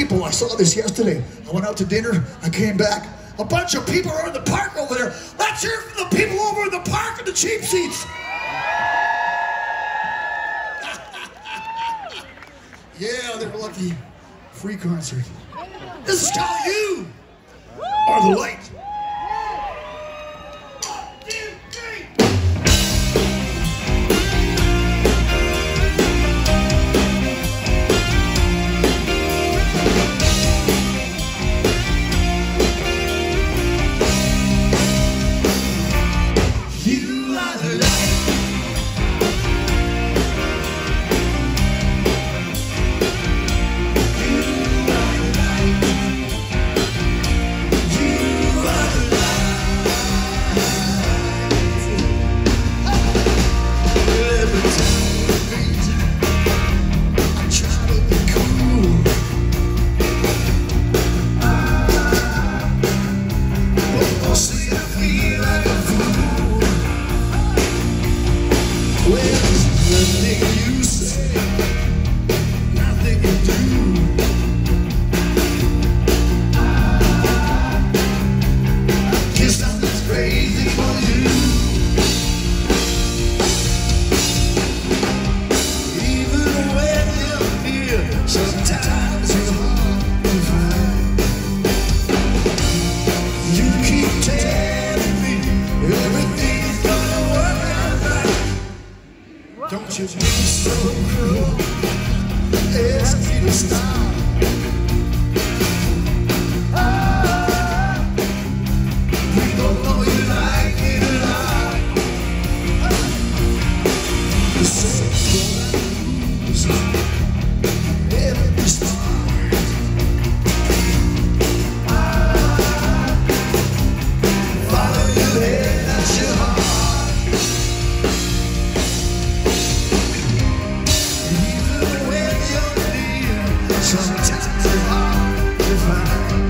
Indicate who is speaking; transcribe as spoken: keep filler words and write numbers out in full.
Speaker 1: people. I saw this yesterday. I went out to dinner. I came back. A bunch of people are in the park over there. Let's hear from the people over in the park in the cheap seats. Yeah, they were lucky. Free concert. This is how you are the light. Sometimes it's hard to find. You keep telling me everything's gonna work out right. Don't you be so cruel, ask me to stop. We don't know you like it a lot. You say you're losing. Sometimes it's hard to find.